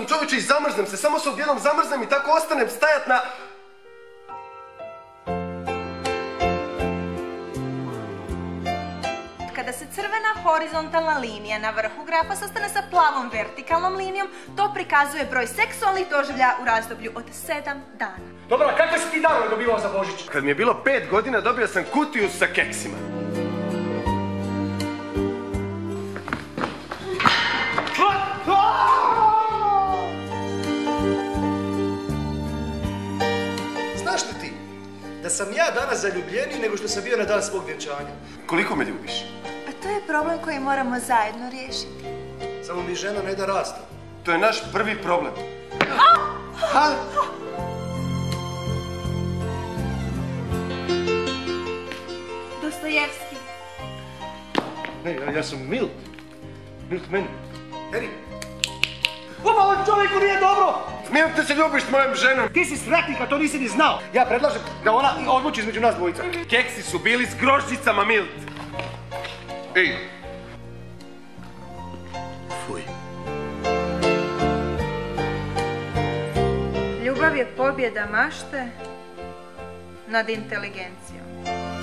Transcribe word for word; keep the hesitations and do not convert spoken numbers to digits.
čovječe i zamrznem se, samo se odjednom zamrznem i tako ostanem stajat na... Kada se crvena horizontalna linija na vrhu grafa sastane sa plavom vertikalnom linijom, to prikazuje broj seksualnih doživljaja u razdoblju od sedam dana. Dobro, a kakve si ti darove dobivao za Božić? Kad mi je bilo pet godina dobio sam kutiju sa keksima. Znaš li ti da sam ja danas zaljubljeniji nego što sam bio na dan svog vjenčanja? Koliko me ljubiš? A to je problem koji moramo zajedno riješiti. Samo mi žena ne da raste. To je naš prvi problem. Ha? Dostojevski. Ne, ja, ja sam Milt. Milt meni. Eri. Opa, ovo čovjeku nije dobro! Smijem te se ljubiš s mojom ženom. Ti si sretnik, a to nisi ni znao. Ja predlažem da ona odluči između nas dvojica. Keksi su bili s grožđicama, Milt. Ej. Fuj. Ljubav je pobjeda mašte nad inteligencijom.